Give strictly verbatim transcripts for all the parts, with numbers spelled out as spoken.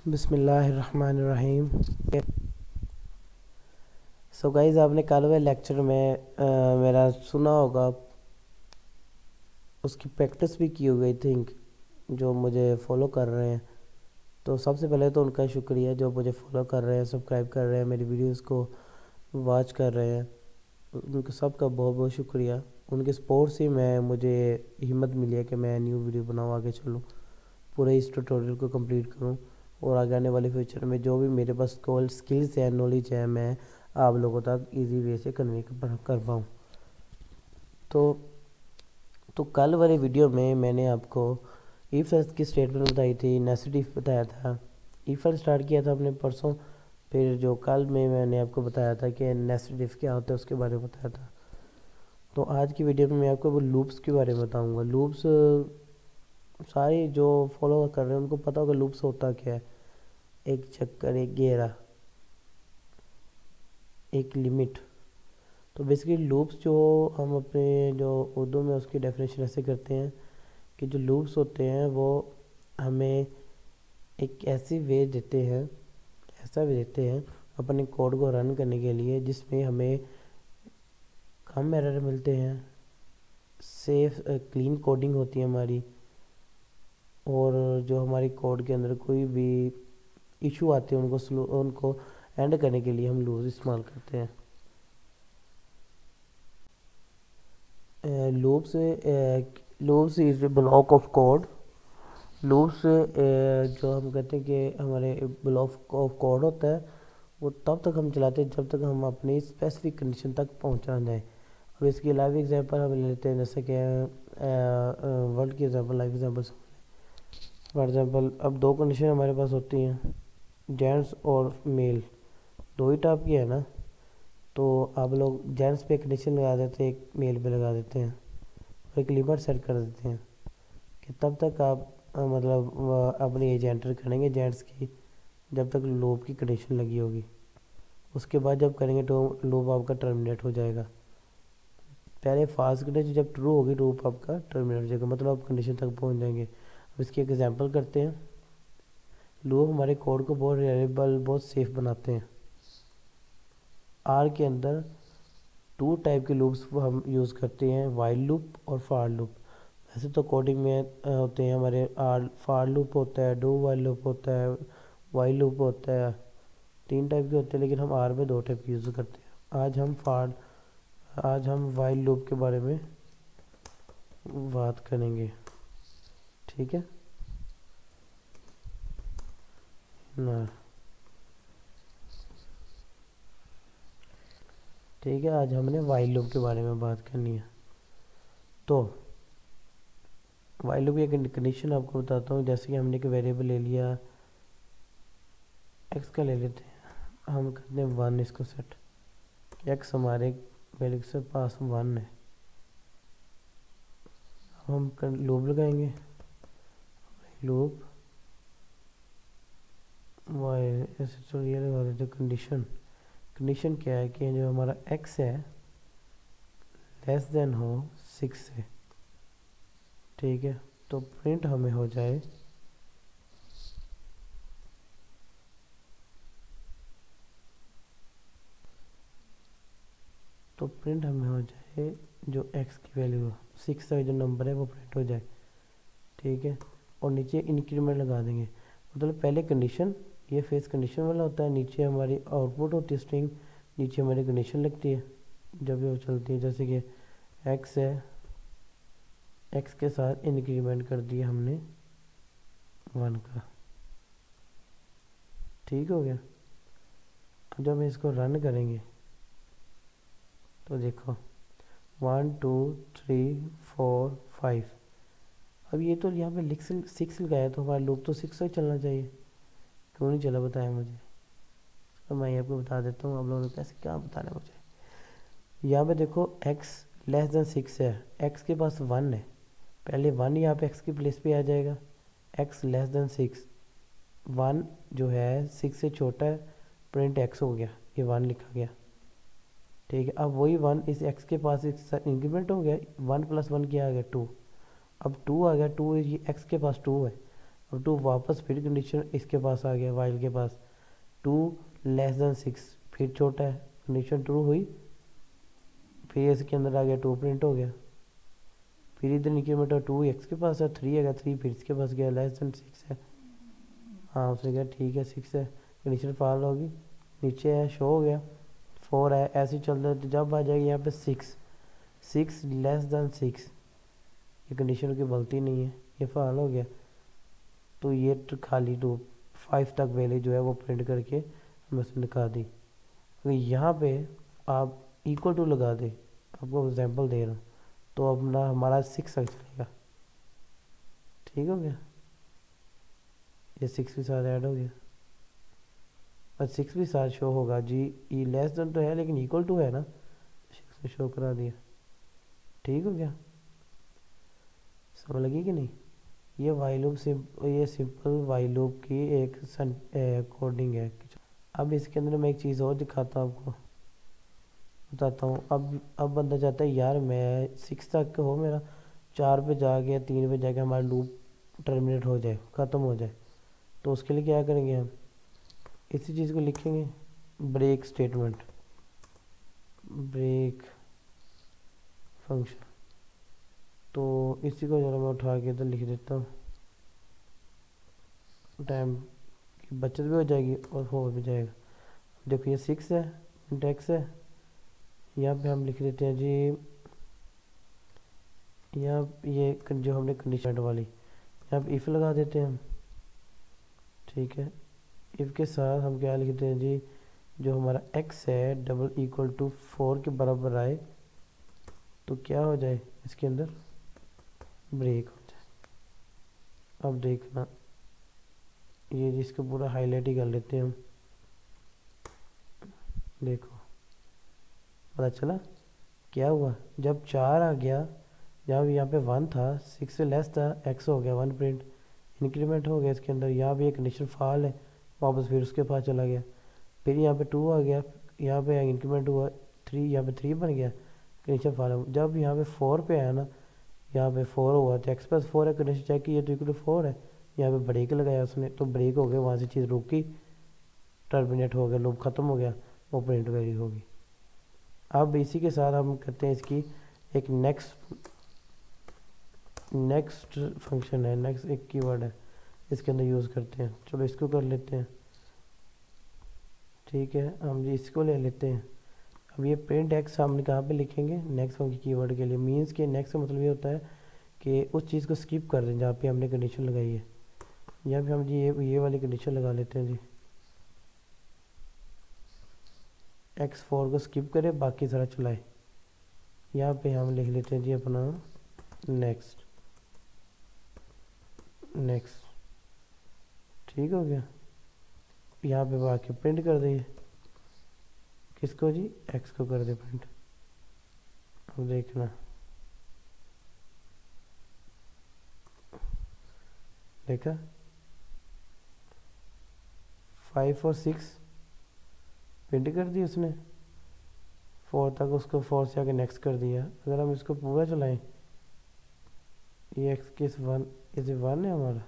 बिस्मिल्लाहिर्रहमानिर्रहीम। So guys, आपने कल वाले लेक्चर में आ, मेरा सुना होगा, उसकी प्रैक्टिस भी की होगी आई थिंक, जो मुझे फॉलो कर रहे हैं। तो सबसे पहले तो उनका शुक्रिया जो मुझे फॉलो कर रहे हैं, सब्सक्राइब कर रहे हैं, मेरी वीडियोस को वॉच कर रहे हैं। उनका सबका बहुत बहुत शुक्रिया। उनके सपोर्ट से मैं मुझे हिम्मत मिली है कि मैं न्यू वीडियो बनाऊँ, आगे चलूँ, पूरे इस ट्यूटोरियल को कंप्लीट करूँ और आगे आने वाले फ्यूचर में जो भी मेरे पास कोल स्किल्स है, नॉलेज है, मैं आप लोगों तक इजी वे से कन्वे कर पाऊँ। तो तो कल वाले वीडियो में मैंने आपको इफ़ एल्स की स्टेटमेंट बताई थी, नेस्टेड इफ बताया था, इफ एल्स स्टार्ट किया था अपने परसों। फिर जो कल में मैंने आपको बताया था कि नेस्टेड इफ क्या होता है, उसके बारे में बताया था। तो आज की वीडियो में मैं आपको वो लूप्स के बारे में बताऊँगा। लूप्स सारे जो फॉलो कर रहे हैं उनको पता होगा लूप्स होता क्या है। एक चक्कर, एक घेरा, एक लिमिट। तो बेसिकली लूप्स जो हम अपने जो उर्दू में उसकी डेफिनेशन ऐसे करते हैं कि जो लूप्स होते हैं वो हमें एक ऐसी वे देते हैं, ऐसा वे देते हैं अपने कोड को रन करने के लिए जिसमें हमें कम एरर मिलते हैं, सेफ क्लीन कोडिंग होती है हमारी, और जो हमारी कोड के अंदर कोई भी इशू आते हैं उनको उनको एंड करने के लिए हम लूप्स इस्तेमाल करते हैं। Loops loops is block of code. Loops जो हम कहते हैं कि हमारे ब्लॉक ऑफ कोड होता है, वो तब तक हम चलाते हैं जब तक हम अपनी स्पेसिफिक कंडीशन तक पहुंचा जाए। अब इसकी लाइव एग्जांपल हम लेते हैं, जैसे कि वर्ल्ड की example, live example. For example, अब दो कंडीशन हमारे पास होती हैं, जेंट्स और मेल, दो ही टाइप की है ना। तो आप लोग जेंट्स पे कंडीशन लगा देते हैं, एक मेल पे लगा देते हैं, और एक लिमिट सेट कर देते हैं कि तब तक आप अ, मतलब अ, अपनी एज एंटर करेंगे जेंट्स की जब तक लूप की कंडीशन लगी होगी। उसके बाद जब करेंगे तो लूप आपका टर्मिनेट हो जाएगा। पहले फास्ट कंडीशन जब ट्रू होगी लूप आपका टर्मिनेट हो जाएगा, मतलब आप कंडीशन तक पहुंच जाएंगे। अब इसकी एक एग्जांपल करते हैं। लूप हमारे कोड को बहुत रिलायबल, बहुत सेफ बनाते हैं। आर के अंदर टू टाइप के लूप्स हम यूज़ करते हैं, वाइल लूप और फार लूप। वैसे तो कोडिंग में होते हैं हमारे आर फार लूप होता है, डू वाइल लूप होता है, वाइल लूप होता है, तीन टाइप के होते हैं, लेकिन हम आर में दो टाइप यूज़ करते हैं। आज हम फार आज हम वाइल लूप के बारे में बात करेंगे, ठीक है ना। ठीक है, आज हमने वाइल लूप के बारे में बात करनी है। तो वाइल लूप की कंडीशन आपको बताता हूँ। जैसे कि हमने एक वेरिएबल ले लिया, एक्स का ले लेते हैं, हम करते हैं वन इसको सेट। एक्स हमारे वेरिएबल के पास वन है। हम लूप लगाएंगे, लूप वाइल, ऐसे तो ये लगा देते कंडीशन। कंडीशन क्या है कि जो हमारा एक्स है लेस देन हो सिक्स से, ठीक है। तो प्रिंट हमें हो जाए तो प्रिंट हमें हो जाए जो x की वैल्यू सिक्स का जो नंबर है वो प्रिंट हो जाए, ठीक है। और नीचे इंक्रीमेंट लगा देंगे, मतलब पहले कंडीशन, ये फेस कंडीशन वाला होता है, नीचे हमारी आउटपुट होती है स्ट्रिंग, नीचे हमारी कंडीशन लगती है जब ये चलती है। जैसे कि x है, x के साथ इंक्रीमेंट कर दिया हमने वन का, ठीक हो गया। जब हम इसको रन करेंगे तो देखो one two three four five. अब ये तो यहाँ पे लिख सिक्स लगाया, तो हमारा लूप तो सिक्स तक चलना चाहिए, क्यों नहीं चला बताया मुझे। तो मैं आपको बता देता हूँ, आप लोगों को कैसे क्या बता रहे हैं मुझे। यहाँ पे देखो x लेस देन सिक्स है, x के पास वन है, पहले वन यहाँ पे x की प्लेस पे आ जाएगा। x less than six, one जो है सिक्स से छोटा है, प्रिंट x हो गया, ये वन लिखा गया, ठीक है। अब वही वन इस x के पास इंक्रीमेंट हो गया, वन प्लस वन क्या आ गया टू। अब टू आ गया, टू ये x के पास टू है, अब टू वापस फिर कंडीशन इसके पास आ गया, वाइल के पास टू लेस देन सिक्स, फिर छोटा है, कंडीशन ट्रू हुई, फिर इसके अंदर आ गया टू प्रिंट हो गया, फिर इधर इंक्रीमेंट और टू एक्स के पास है, थ्री है, थ्री फिर इसके पास गया, लेस देन सिक्स है, हाँ उसने कहा ठीक है सिक्स है, कंडीशन फॉल होगी, नीचे है शो हो गया, फोर है, ऐसे ही चल रहा है। तो जब आ जाएगी यहाँ पे six, six less than six, ये कंडीशन की गलती नहीं है, ये फॉल हो गया, तो ये तो खाली टू फाइव तक वैल्यू जो है वो प्रिंट करके हमें उसने दिखा दी। तो यहाँ पे आप इक्वल टू लगा दे, आपको एग्जांपल दे रहा हूँ, तो अब ना हमारा सिक्स तक चलेगा, ठीक हो गया, ये सिक्स भी साथ ऐड हो गया, और सिक्स भी साथ शो होगा जी, ई लेस देन तो है लेकिन इक्वल टू है ना, सिक्स में शो करा दिया, ठीक हो गया, समझ लगी कि नहीं। ये वाइल लूप सिम ये सिंपल वाइल लूप की एक कोडिंग है। अब इसके अंदर मैं एक चीज़ और दिखाता हूँ आपको, बताता हूँ। अब अब बंदा चाहता है यार मैं सिक्स तक हो मेरा, चार पे जाके तीन पे जाके हमारा लूप टर्मिनेट हो जाए, ख़त्म हो जाए, तो उसके लिए क्या करेंगे हम, इसी चीज़ को लिखेंगे, ब्रेक स्टेटमेंट, ब्रेक फंक्शन। तो इसी को जरा मैं उठा के इधर लिख देता हूँ, टाइम की बचत भी हो जाएगी और हो भी जाएगा। देखो ये सिक्स है, इंडेक्स है, यहाँ पे हम लिख देते हैं जी, यहाँ ये जो हमने कंडीशन वाली, यहाँ पे इफ़ लगा देते हैं हम, ठीक है। इफ़ के साथ हम क्या लिखते हैं जी, जो हमारा x है डबल इक्वल टू फोर के बराबर आए तो क्या हो जाए, इसके अंदर ब्रेक हो जाए। अब देखना, ये जिसको पूरा हाईलाइट ही कर लेते हैं हम, देखो पता चला क्या हुआ, जब चार आ गया, जब यहाँ पे वन था, सिक्स से लेस था, एक्स हो गया वन प्रिंट, इंक्रीमेंट हो गया इसके अंदर, यहाँ पे एक कंडीशन फॉल है, वापस फिर उसके पास चला गया, फिर यहाँ पे टू आ गया, यहाँ पे इंक्रीमेंट हुआ थ्री, यहाँ पे थ्री बन गया, कंडीशन फॉल। जब यहाँ पे फोर पे आया ना, यहाँ पे फोर हुआ तो एक्स प्लस फोर है, कंडीशन चेक की, ये तो इक्वल टू फोर है, यहाँ पे ब्रेक लगाया उसने, तो ब्रेक हो गया, वहाँ से चीज़ रुकी, टर्मिनेट हो गया, लूप ख़त्म हो गया, वो प्रिंट वैल्यू होगी। अब इसी के साथ हम करते हैं इसकी एक नेक्स्ट नेक्स्ट फंक्शन है, नेक्स्ट एक कीवर्ड है, इसके अंदर यूज़ करते हैं। चलो इसको कर लेते हैं, ठीक है, हम जी इसको ले लेते हैं। अब ये प्रिंट एक्स हमने कहाँ पे लिखेंगे, नेक्स्ट फंक्शन कीवर्ड के लिए, मीन्स के नेक्स्ट का मतलब ये होता है कि उस चीज़ को स्किप कर दें जहाँ पे हमने कंडीशन लगाई है। यहाँ पे हम जी ये ये वाली कंडीशन लगा लेते हैं जी, एक्स फोर को स्किप करें, बाकी सारा चलाए। यहाँ पे हम लिख लेते हैं जी अपना नेक्स्ट, नेक्स्ट, ठीक हो गया। यहाँ पे बाकी प्रिंट कर दिए, किसको जी, एक्स को कर दे प्रिंट। अब देखना, देखा फाइव और सिक्स प्रिंट कर दी उसने, फोर तक उसको फोर से आके नेक्स्ट कर दिया। अगर हम इसको पूरा चलाएं, ये एक्स किस वन, इसे वन है हमारा,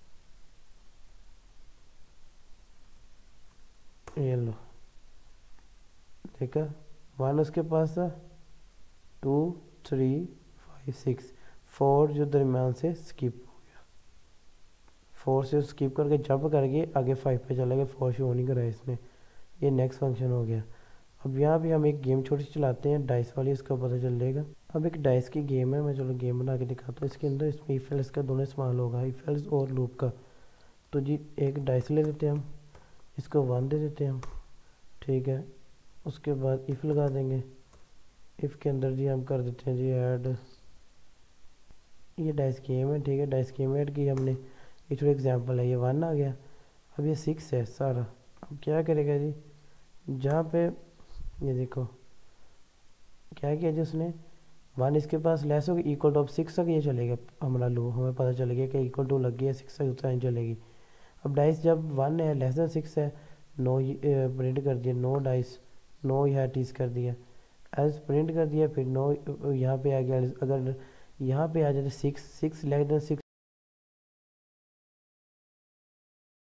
ये लो देखा, वन उसके पास था, two three five six, four जो दरम्यान से स्किप हो गया, फोर से स्किप करके जंप करके आगे फाइव पे चला गया, फोर शो नहीं कराया इसने, ये नेक्स्ट फंक्शन हो गया। अब यहाँ भी हम एक गेम छोटी सी चलाते हैं डाइस वाली, इसका पता चल जाएगा। अब एक डाइस की गेम है, मैं चलो गेम बना के दिखाता हूँ। इसके अंदर इसमें इफ एल्स का दोनों इस्तेमाल होगा, इफ एल्स और लूप का। तो जी एक डाइस ले लेते हैं हम, इसको वन दे देते हैं हम, ठीक है। उसके बाद इफ़ लगा देंगे, इफ़ के अंदर जी हम कर देते हैं जी ऐड, ये डाइस गेम है, ठीक है, डाइस गेम ऐड की हमने, ये थोड़ा एग्जांपल है, ये वन आ गया। अब ये सिक्स है सारा, अब क्या करेगा जी, जहाँ पे ये देखो क्या किया जी उसने, वन इसके पास लेस हो गया, इक्वल टू, अब सिक्स तक ये चलेगा हमारा लूप, हमें पता चल गया कि इक्वल टू लग गया, सिक्स तक साइन चलेगी। अब डाइस जब वन है लेस देन सिक्स है, नो प्रिंट कर दिया, नो डाइस, नो यहाँ टीज कर दिया, एल्स प्रिंट कर दिया, फिर नो यहाँ पे आ गया, अगर यहाँ पे आ जाए six, six less than six